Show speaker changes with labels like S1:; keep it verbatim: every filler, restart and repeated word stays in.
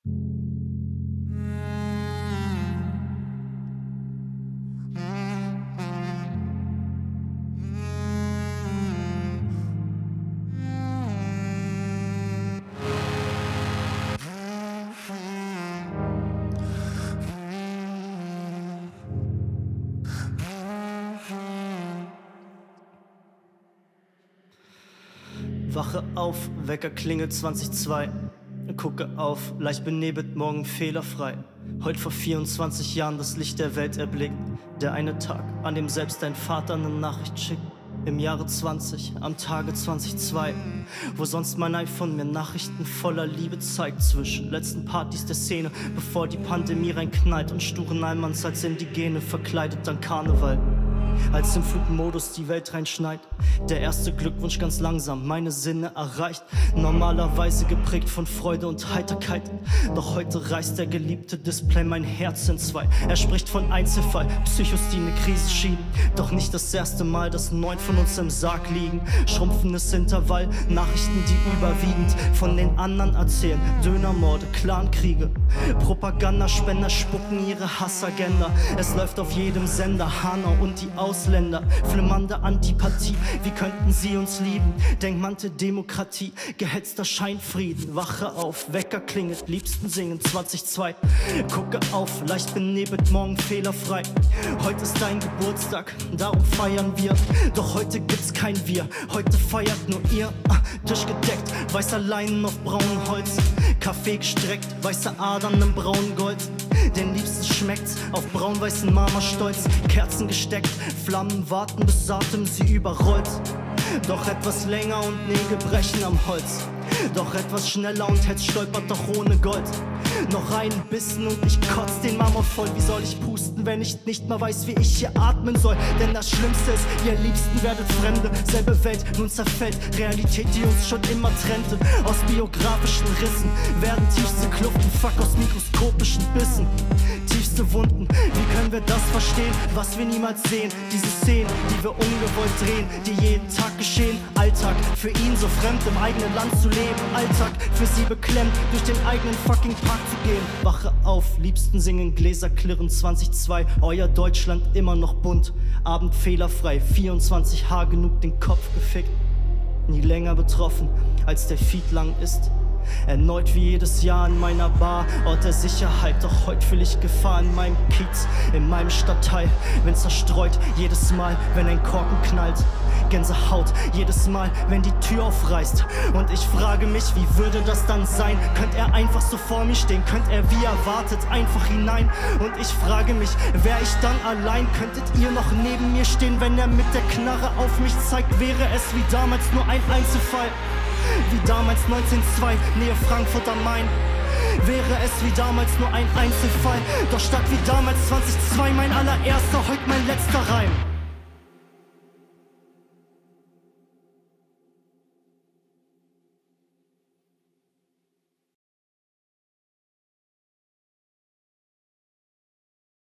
S1: Wache auf, Wecker klingelt zwanzig zwei. Gucke auf, leicht benebelt, morgen fehlerfrei. Heute vor vierundzwanzig Jahren das Licht der Welt erblickt. Der eine Tag, an dem selbst dein Vater eine Nachricht schickt. Im Jahre zwanzig, am Tage zwanzig zwei, wo sonst mein iPhone mir Nachrichten voller Liebe zeigt. Zwischen letzten Partys der Szene, bevor die Pandemie reinknallt und sturen Allmanns als Indigene verkleidet an Karneval. Als im Flugmodus die Welt reinschneit, der erste Glückwunsch ganz langsam meine Sinne erreicht. Normalerweise geprägt von Freude und Heiterkeit, doch heute reißt der geliebte Display mein Herz in zwei. Er spricht von Einzelfall, Psychos, die eine Krise schieben. Doch nicht das erste Mal, dass neun von uns im Sarg liegen. Schrumpfendes Intervall, Nachrichten, die überwiegend von den anderen erzählen. Dönermorde, Clankriege, Propagandaspender spucken ihre Hassagenda. Es läuft auf jedem Sender, Hanau und die Ausländer, flimmernde Antipathie, wie könnten sie uns lieben? Denkmante Demokratie, gehetzter Scheinfrieden. Wache auf, Wecker klingelt, liebsten singen zwanzig zwei. Gucke auf, leicht benebelt, morgen fehlerfrei. Heute ist dein Geburtstag, darum feiern wir. Doch heute gibt's kein Wir, heute feiert nur ihr. Tisch gedeckt, weißer Leinen auf braunem Holz. Kaffee gestreckt, weiße Adern im braunen Gold. Den Liebsten schmeckt's, auf braun-weißen Marmorstolz. Kerzen gesteckt, Flammen warten, bis Atem sie überrollt. Doch etwas länger und Nägel brechen am Holz. Doch etwas schneller und Hetz stolpert doch ohne Gold. Noch ein Bissen und ich kotz den Marmor voll. Wie soll ich pusten, wenn ich nicht mal weiß, wie ich hier atmen soll? Denn das Schlimmste ist, ihr Liebsten werdet Fremde. Selbe Welt, nun zerfällt Realität, die uns schon immer trennte. Aus biografischen Rissen werden tiefste Kluften, fuck aus mikroskopischen Bissen. Tiefste Wunden, wie können wir das verstehen, was wir niemals sehen? Diese Szenen, die wir ungewollt drehen, die jeden Tag geschehen. Alltag, für ihn so fremd im eigenen Land zu leben. Alltag, für sie beklemmt, durch den eigenen fucking Park zu gehen. Wache auf, Liebsten singen, Gläser klirren zwanzig zwei. Euer Deutschland immer noch bunt, Abend fehlerfrei, vierundzwanzig H genug den Kopf gefickt. Nie länger betroffen, als der Feed lang ist. Erneut wie jedes Jahr in meiner Bar, Ort der Sicherheit, doch heute fühl ich Gefahr in meinem Kiez, in meinem Stadtteil, wenn zerstreut, jedes Mal, wenn ein Korken knallt. Gänsehaut, jedes Mal, wenn die Tür aufreißt. Und ich frage mich, wie würde das dann sein? Könnt er einfach so vor mir stehen? Könnt er wie erwartet einfach hinein? Und ich frage mich, wär ich dann allein? Könntet ihr noch neben mir stehen, wenn er mit der Knarre auf mich zeigt? Wäre es wie damals nur ein Einzelfall? Wie damals neunzehn zwei, Nähe Frankfurt am Main. Wäre es wie damals nur ein Einzelfall? Doch statt wie damals zwanzig zwei mein allererster, heute mein letzter Reim.